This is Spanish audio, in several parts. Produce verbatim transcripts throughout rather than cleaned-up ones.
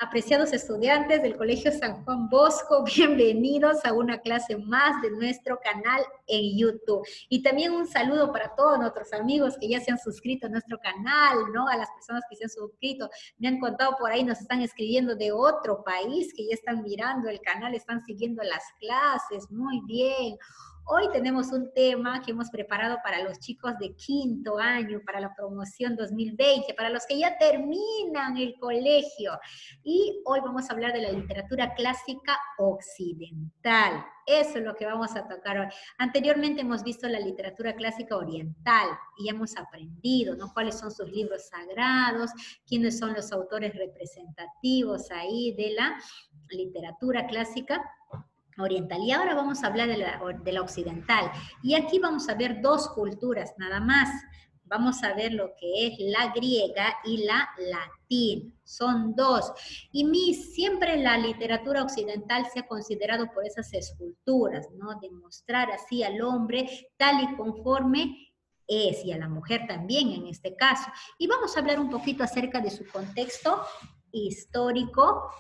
Apreciados estudiantes del Colegio San Juan Bosco, bienvenidos a una clase más de nuestro canal en YouTube. Y también un saludo para todos nuestros amigos que ya se han suscrito a nuestro canal, ¿no? A las personas que se han suscrito. Me han contado por ahí, nos están escribiendo de otro país, que ya están mirando el canal, están siguiendo las clases. Muy bien. Hoy tenemos un tema que hemos preparado para los chicos de quinto año, para la promoción dos mil veinte, para los que ya terminan el colegio. Y hoy vamos a hablar de la literatura clásica occidental. Eso es lo que vamos a tocar hoy. Anteriormente hemos visto la literatura clásica oriental y hemos aprendido, ¿no? Cuáles son sus libros sagrados, quiénes son los autores representativos ahí de la literatura clásica oriental. Y ahora vamos a hablar de la, de la occidental. Y aquí vamos a ver dos culturas nada más. Vamos a ver lo que es la griega y la latina. Son dos. Y mi, siempre la literatura occidental se ha considerado por esas esculturas, ¿no? De mostrar así al hombre tal y conforme es, y a la mujer también en este caso. Y vamos a hablar un poquito acerca de su contexto histórico,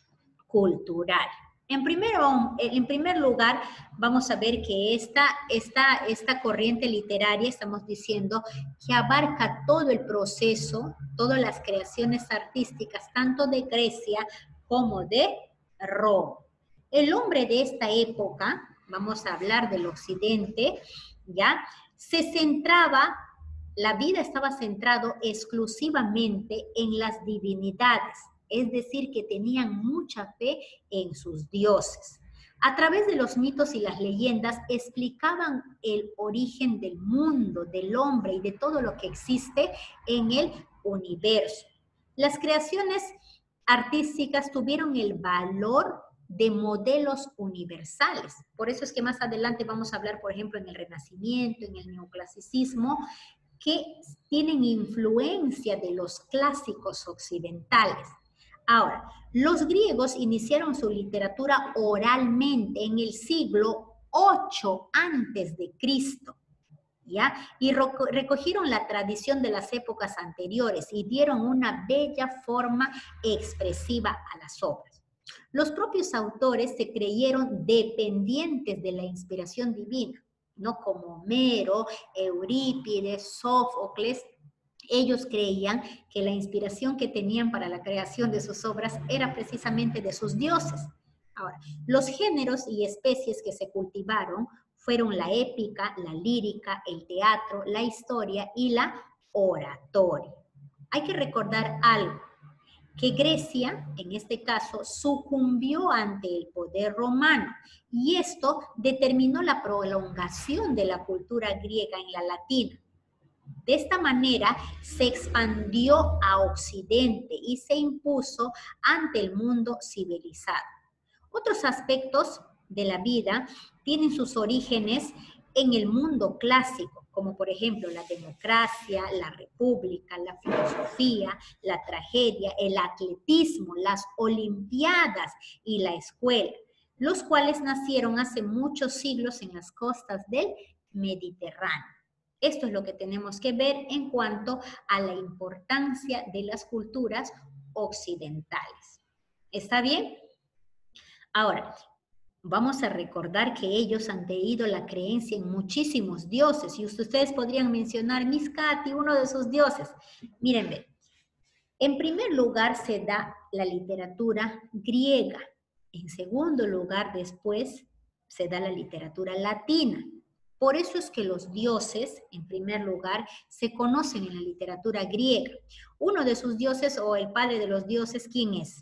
cultural. En, primero, en primer lugar, vamos a ver que esta, esta, esta corriente literaria, estamos diciendo, que abarca todo el proceso, todas las creaciones artísticas, tanto de Grecia como de Roma. El hombre de esta época, vamos a hablar del occidente, ¿ya? Se centraba, la vida estaba centrado exclusivamente en las divinidades. Es decir, que tenían mucha fe en sus dioses. A través de los mitos y las leyendas explicaban el origen del mundo, del hombre y de todo lo que existe en el universo. Las creaciones artísticas tuvieron el valor de modelos universales. Por eso es que más adelante vamos a hablar, por ejemplo, en el Renacimiento, en el Neoclasicismo, que tienen influencia de los clásicos occidentales. Ahora, los griegos iniciaron su literatura oralmente en el siglo ocho antes de Cristo, ¿ya? Y recogieron la tradición de las épocas anteriores y dieron una bella forma expresiva a las obras. Los propios autores se creyeron dependientes de la inspiración divina, no como Homero, Eurípides, Sófocles. Ellos creían que la inspiración que tenían para la creación de sus obras era precisamente de sus dioses. Ahora, los géneros y especies que se cultivaron fueron la épica, la lírica, el teatro, la historia y la oratoria. Hay que recordar algo, que Grecia, en este caso, sucumbió ante el poder romano y esto determinó la prolongación de la cultura griega en la latina. De esta manera se expandió a Occidente y se impuso ante el mundo civilizado. Otros aspectos de la vida tienen sus orígenes en el mundo clásico, como por ejemplo la democracia, la república, la filosofía, la tragedia, el atletismo, las olimpiadas y la escuela, los cuales nacieron hace muchos siglos en las costas del Mediterráneo. Esto es lo que tenemos que ver en cuanto a la importancia de las culturas occidentales. ¿Está bien? Ahora, vamos a recordar que ellos han tenido la creencia en muchísimos dioses y ustedes podrían mencionar Miskati, uno de sus dioses. Miren, ven. En primer lugar se da la literatura griega. En segundo lugar, después, se da la literatura latina. Por eso es que los dioses, en primer lugar, se conocen en la literatura griega. Uno de sus dioses, o el padre de los dioses, ¿quién es?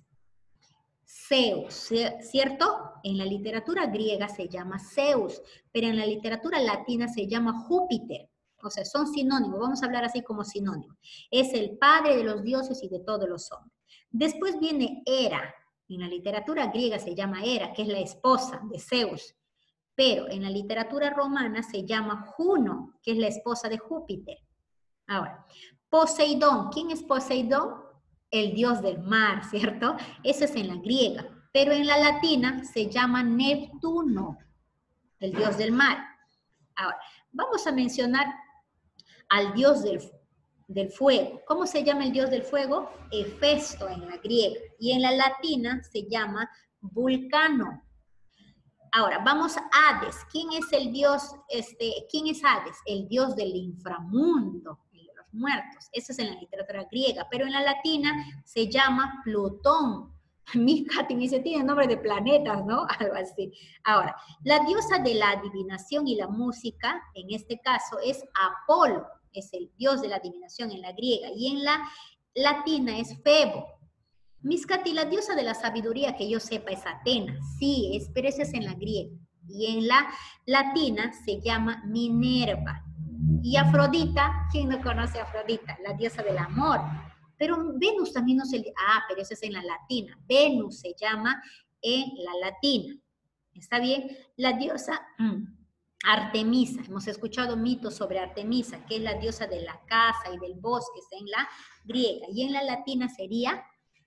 Zeus, ¿cierto? En la literatura griega se llama Zeus, pero en la literatura latina se llama Júpiter. O sea, son sinónimos, vamos a hablar así como sinónimos. Es el padre de los dioses y de todos los hombres. Después viene Hera. En la literatura griega se llama Hera, que es la esposa de Zeus. Pero en la literatura romana se llama Juno, que es la esposa de Júpiter. Ahora, Poseidón. ¿Quién es Poseidón? El dios del mar, ¿cierto? Eso es en la griega. Pero en la latina se llama Neptuno, el dios del mar. Ahora, vamos a mencionar al dios del del fuego. ¿Cómo se llama el dios del fuego? Hefesto en la griega. Y en la latina se llama Vulcano. Ahora, vamos a Hades. ¿Quién es el dios? Este, ¿Quién es Hades? El dios del inframundo, el de los muertos. Eso es en la literatura griega. Pero en la latina se llama Plutón. Mi Katy me dice, tiene nombre de planetas, ¿no? Algo así. Ahora, la diosa de la adivinación y la música, en este caso, es Apolo. Es el dios de la adivinación en la griega. Y en la latina es Febo. Miss Katy, la diosa de la sabiduría que yo sepa es Atenas. Sí, es, pero esa es en la griega. Y en la latina se llama Minerva. Y Afrodita, ¿quién no conoce a Afrodita? La diosa del amor. Pero Venus también no se... Ah, pero eso es en la latina. Venus se llama en la latina. ¿Está bien? La diosa mm, Artemisa. Hemos escuchado mitos sobre Artemisa, que es la diosa de la casa y del bosque, está en la griega. Y en la latina sería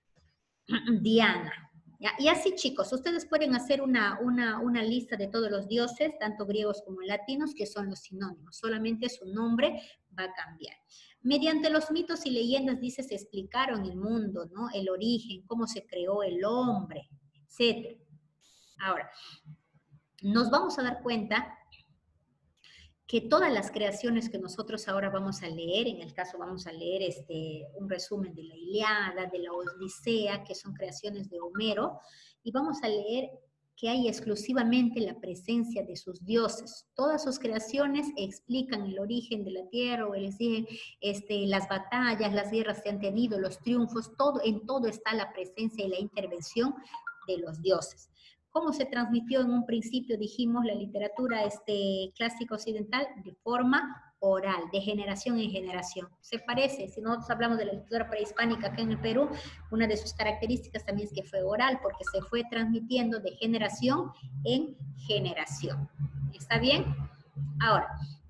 Diana. ¿Ya? Y así, chicos, ustedes pueden hacer una, una, una lista de todos los dioses, tanto griegos como latinos, que son los sinónimos. Solamente su nombre va a cambiar. Mediante los mitos y leyendas, dice, se explicaron el mundo, ¿no? El origen, cómo se creó el hombre, etcétera. Ahora, nos vamos a dar cuenta que todas las creaciones que nosotros ahora vamos a leer, en el caso vamos a leer este, un resumen de la Ilíada, de la Odisea, que son creaciones de Homero, y vamos a leer que hay exclusivamente la presencia de sus dioses. Todas sus creaciones explican el origen de la tierra, o les dicen este, las batallas, las guerras que han tenido, los triunfos, todo, en todo está la presencia y la intervención de los dioses. ¿Cómo se transmitió en un principio, dijimos, la literatura este, clásica occidental? De forma oral, de generación en generación. Se parece, si nosotros hablamos de la literatura prehispánica acá en el Perú, una de sus características también es que fue oral, porque se fue transmitiendo de generación en generación. ¿Está bien? Ahora,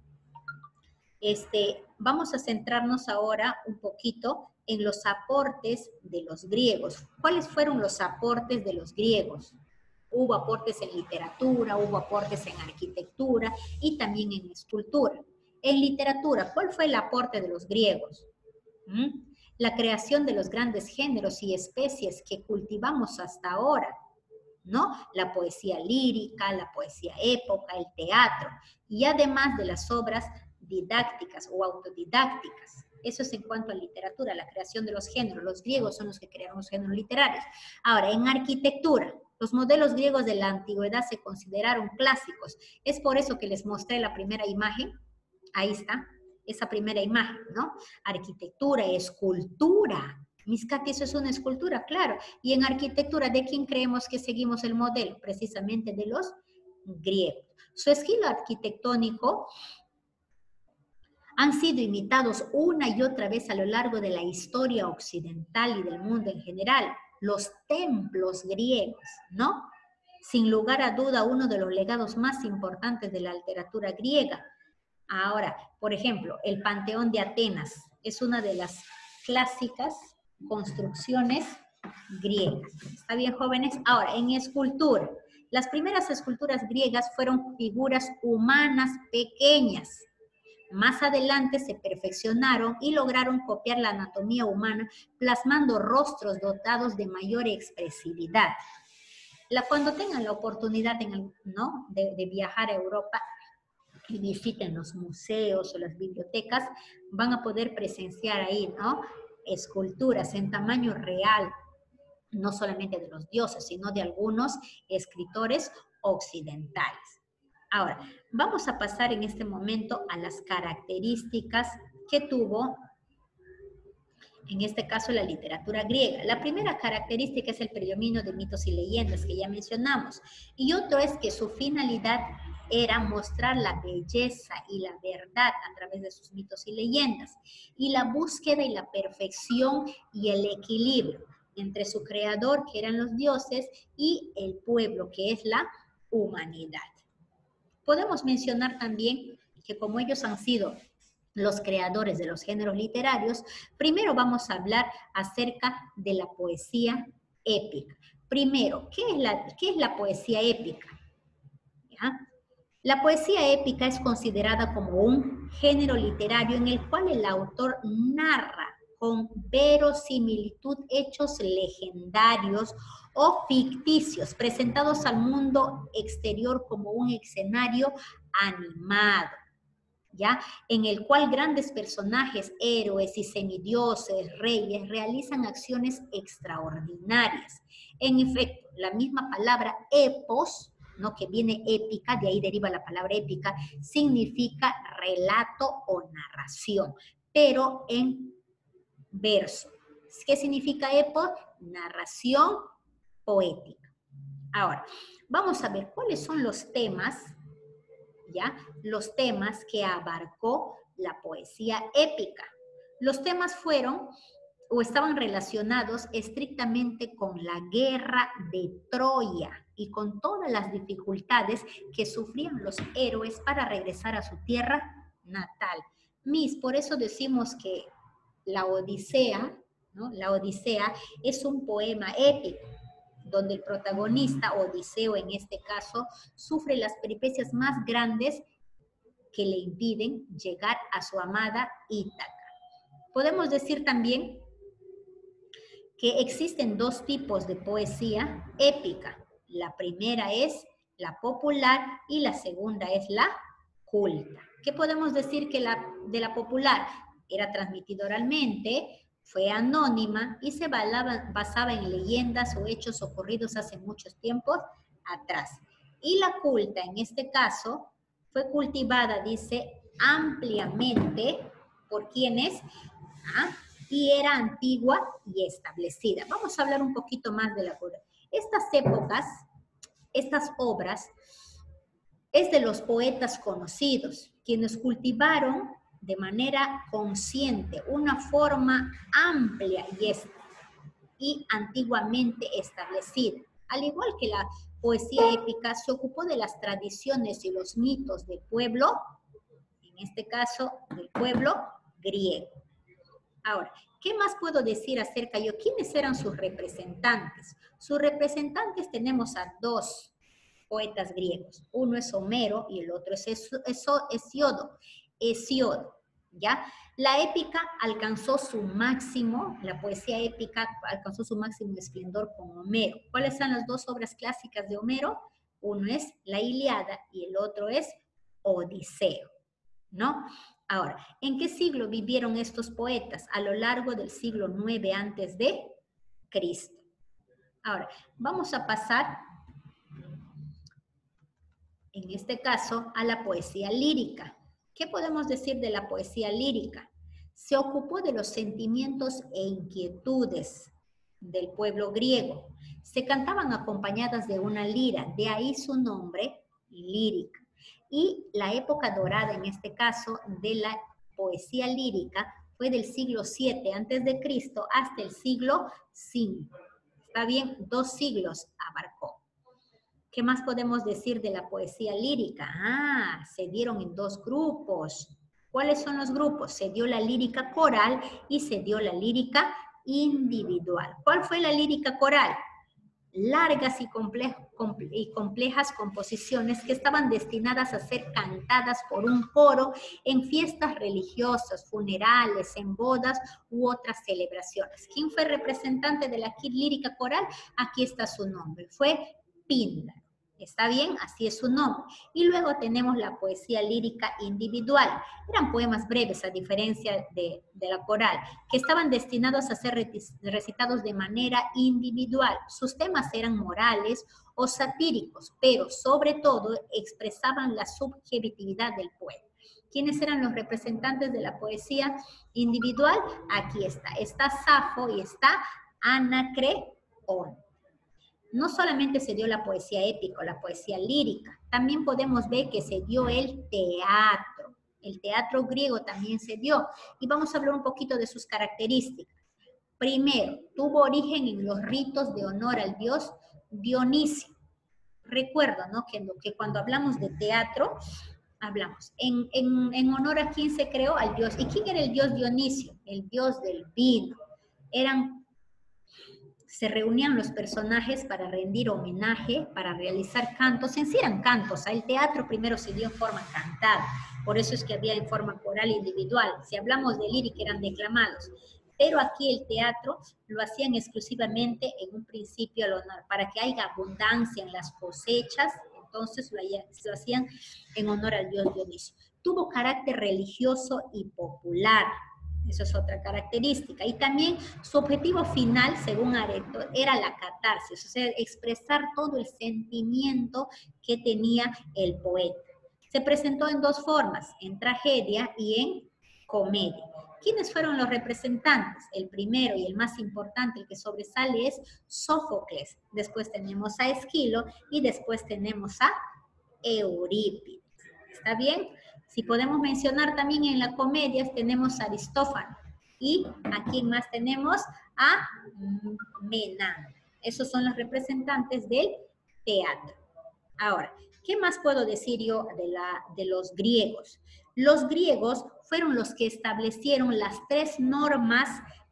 este, vamos a centrarnos ahora un poquito en los aportes de los griegos. ¿Cuáles fueron los aportes de los griegos? Hubo aportes en literatura, hubo aportes en arquitectura y también en escultura. En literatura, ¿cuál fue el aporte de los griegos? ¿Mm? La creación de los grandes géneros y especies que cultivamos hasta ahora, ¿no? La poesía lírica, la poesía época, el teatro, y además de las obras didácticas o autodidácticas. Eso es en cuanto a literatura, la creación de los géneros. Los griegos son los que crearon los géneros literarios. Ahora, en arquitectura, los modelos griegos de la antigüedad se consideraron clásicos. Es por eso que les mostré la primera imagen. Ahí está, esa primera imagen, ¿no? Arquitectura, escultura. Miss Katy, eso es una escultura, claro. Y en arquitectura, ¿de quién creemos que seguimos el modelo? Precisamente de los griegos. Su estilo arquitectónico han sido imitados una y otra vez a lo largo de la historia occidental y del mundo en general. Los templos griegos, ¿no? Sin lugar a duda, uno de los legados más importantes de la literatura griega. Ahora, por ejemplo, el Panteón de Atenas es una de las clásicas construcciones griegas. ¿Está bien, jóvenes? Ahora, en escultura. Las primeras esculturas griegas fueron figuras humanas pequeñas. Más adelante se perfeccionaron y lograron copiar la anatomía humana, plasmando rostros dotados de mayor expresividad. La, cuando tengan la oportunidad en el, ¿no? de, de viajar a Europa y visiten los museos o las bibliotecas, van a poder presenciar ahí, ¿no? Esculturas en tamaño real, no solamente de los dioses, sino de algunos escritores occidentales. Ahora, vamos a pasar en este momento a las características que tuvo, en este caso, la literatura griega. La primera característica es el predominio de mitos y leyendas que ya mencionamos. Y otro es que su finalidad era mostrar la belleza y la verdad a través de sus mitos y leyendas. Y la búsqueda y la perfección y el equilibrio entre su creador, que eran los dioses, y el pueblo, que es la humanidad. Podemos mencionar también que como ellos han sido los creadores de los géneros literarios, primero vamos a hablar acerca de la poesía épica. Primero, ¿qué es la, qué es la poesía épica? ¿Ya? La poesía épica es considerada como un género literario en el cual el autor narra con verosimilitud hechos legendarios o ficticios presentados al mundo exterior como un escenario animado, ¿ya? En el cual grandes personajes, héroes y semidioses, reyes, realizan acciones extraordinarias. En efecto, la misma palabra epos, ¿no? Que viene épica, de ahí deriva la palabra épica, significa relato o narración, pero en verso. ¿Qué significa epos? Narración poética. Ahora, vamos a ver cuáles son los temas, ¿ya? Los temas que abarcó la poesía épica. Los temas fueron o estaban relacionados estrictamente con la guerra de Troya y con todas las dificultades que sufrían los héroes para regresar a su tierra natal. Mis, por eso decimos que la Odisea, ¿no? La Odisea es un poema épico, donde el protagonista, Odiseo en este caso, sufre las peripecias más grandes que le impiden llegar a su amada Ítaca. Podemos decir también que existen dos tipos de poesía épica. La primera es la popular y la segunda es la culta. ¿Qué podemos decir que la, de la popular? Era transmitida oralmente, fue anónima y se basaba, basaba en leyendas o hechos ocurridos hace muchos tiempos atrás. Y la culta, en este caso, fue cultivada, dice, ampliamente por quienes, ¿ah? y era antigua y establecida. Vamos a hablar un poquito más de la culta. Estas épocas, estas obras, es de los poetas conocidos, quienes cultivaron de manera consciente una forma amplia y, y antiguamente establecida. Al igual que la poesía épica, se ocupó de las tradiciones y los mitos del pueblo, en este caso del pueblo griego. Ahora, ¿qué más puedo decir acerca de ello? ¿Quiénes eran sus representantes? Sus representantes tenemos a dos poetas griegos. Uno es Homero y el otro es Hesíodo. Hesíodo, ¿ya? La épica alcanzó su máximo, la poesía épica alcanzó su máximo esplendor con Homero. ¿Cuáles son las dos obras clásicas de Homero? Uno es la Ilíada y el otro es Odiseo, ¿no? Ahora, ¿en qué siglo vivieron estos poetas? A lo largo del siglo nueve antes de Cristo. Ahora, vamos a pasar, en este caso, a la poesía lírica. ¿Qué podemos decir de la poesía lírica? Se ocupó de los sentimientos e inquietudes del pueblo griego. Se cantaban acompañadas de una lira, de ahí su nombre, lírica. Y la época dorada, en este caso, de la poesía lírica fue del siglo siete antes de Cristo hasta el siglo cinco. ¿Está bien? Dos siglos abarcó. ¿Qué más podemos decir de la poesía lírica? Ah, se dieron en dos grupos. ¿Cuáles son los grupos? Se dio la lírica coral y se dio la lírica individual. ¿Cuál fue la lírica coral? Largas y, comple comple y complejas composiciones que estaban destinadas a ser cantadas por un coro en fiestas religiosas, funerales, en bodas u otras celebraciones. ¿Quién fue representante de la lírica coral? Aquí está su nombre, fue Píndaro. ¿Está bien? Así es su nombre. Y luego tenemos la poesía lírica individual. Eran poemas breves, a diferencia de, de la coral, que estaban destinados a ser recitados de manera individual. Sus temas eran morales o satíricos, pero sobre todo expresaban la subjetividad del poeta. ¿Quiénes eran los representantes de la poesía individual? Aquí está. Está Safo y está Anacreón. No solamente se dio la poesía épica, la poesía lírica, también podemos ver que se dio el teatro. El teatro griego también se dio. Y vamos a hablar un poquito de sus características. Primero, tuvo origen en los ritos de honor al dios Dionisio. Recuerdo, ¿no? que, que cuando hablamos de teatro, hablamos en, en, en honor a quién se creó, al dios. ¿Y quién era el dios Dionisio? El dios del vino. Eran se reunían los personajes para rendir homenaje, para realizar cantos. En sí eran cantos, el teatro primero se dio en forma cantada, por eso es que había en forma coral individual. Si hablamos de lírica eran declamados, pero aquí el teatro lo hacían exclusivamente en un principio al honor, para que haya abundancia en las cosechas, entonces lo, lo hacían en honor al dios Dionisio. Tuvo carácter religioso y popular. Eso es otra característica. Y también su objetivo final, según Areto, era la catarsis, o sea, expresar todo el sentimiento que tenía el poeta. Se presentó en dos formas, en tragedia y en comedia. ¿Quiénes fueron los representantes? El primero y el más importante, el que sobresale, es Sófocles. Después tenemos a Esquilo y después tenemos a Eurípides. ¿Está bien? Si podemos mencionar también en la comedia, tenemos a Aristófanes. Y aquí más tenemos a Menandro. Esos son los representantes del teatro. Ahora, ¿qué más puedo decir yo de, la, de los griegos? Los griegos fueron los que establecieron las tres normas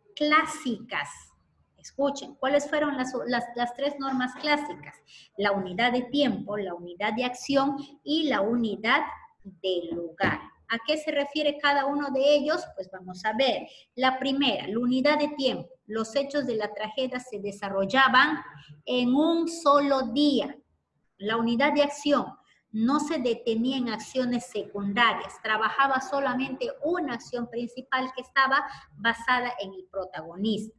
clásicas. Escuchen, ¿cuáles fueron las, las, las tres normas clásicas? La unidad de tiempo, la unidad de acción y la unidad de lugar. ¿A qué se refiere cada uno de ellos? Pues vamos a ver. La primera, la unidad de tiempo. Los hechos de la tragedia se desarrollaban en un solo día. La unidad de acción no se detenía en acciones secundarias, trabajaba solamente una acción principal que estaba basada en el protagonista.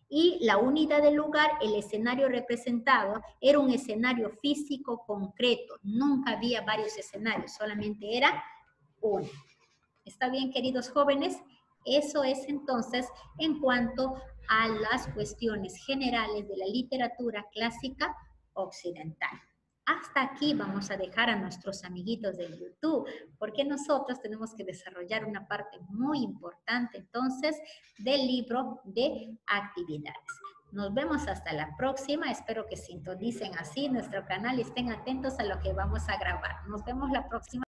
Y la unidad de lugar, el escenario representado, era un escenario físico concreto. Nunca había varios escenarios, solamente era uno. ¿Está bien, queridos jóvenes? Eso es entonces en cuanto a las cuestiones generales de la literatura clásica occidental. Hasta aquí vamos a dejar a nuestros amiguitos de YouTube, porque nosotros tenemos que desarrollar una parte muy importante entonces del libro de actividades. Nos vemos hasta la próxima. Espero que sintonicen así nuestro canal y estén atentos a lo que vamos a grabar. Nos vemos la próxima.